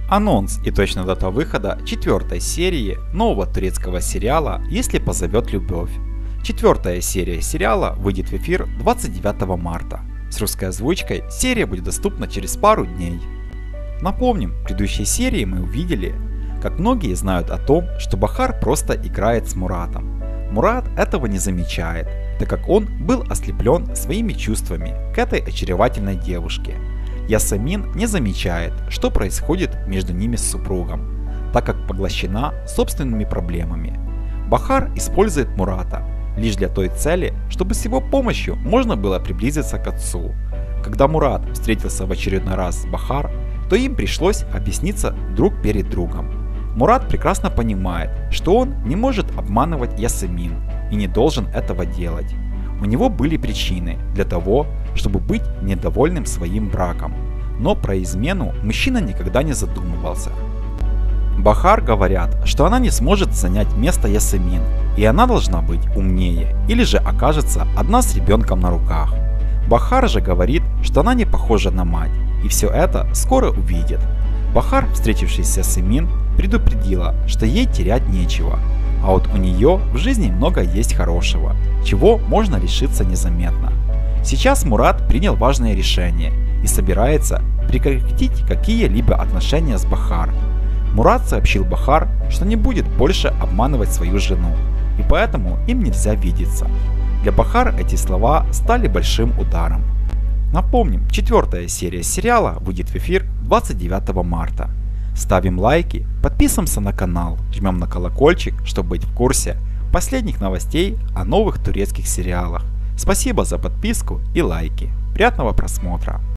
Анонс и точная дата выхода четвертой серии нового турецкого сериала «Если позовет любовь». Четвертая серия сериала выйдет в эфир 29 марта. С русской озвучкой серия будет доступна через пару дней. Напомним, в предыдущей серии мы увидели, как многие знают о том, что Бахар просто играет с Муратом. Мурат этого не замечает, так как он был ослеплен своими чувствами к этой очаровательной девушке. Ясамин не замечает, что происходит между ними с супругом, так как поглощена собственными проблемами. Бахар использует Мурата лишь для той цели, чтобы с его помощью можно было приблизиться к отцу. Когда Мурат встретился в очередной раз с Бахар, то им пришлось объясниться друг перед другом. Мурат прекрасно понимает, что он не может обманывать Ясамин и не должен этого делать. У него были причины для того, чтобы быть недовольным своим браком, но про измену мужчина никогда не задумывался. Бахар говорят, что она не сможет занять место Ясамин, и она должна быть умнее, или же окажется одна с ребенком на руках. Бахар же говорит, что она не похожа на мать, и все это скоро увидит. Бахар, встретившись с Ясамин, предупредила, что ей терять нечего, а вот у нее в жизни много есть хорошего, чего можно лишиться незаметно. Сейчас Мурат принял важное решение и собирается прекратить какие-либо отношения с Бахар. Мурат сообщил Бахар, что не будет больше обманывать свою жену, и поэтому им нельзя видеться. Для Бахар эти слова стали большим ударом. Напомним, четвертая серия сериала выйдет в эфир 29 марта. Ставим лайки, подписываемся на канал, жмем на колокольчик, чтобы быть в курсе последних новостей о новых турецких сериалах. Спасибо за подписку и лайки. Приятного просмотра!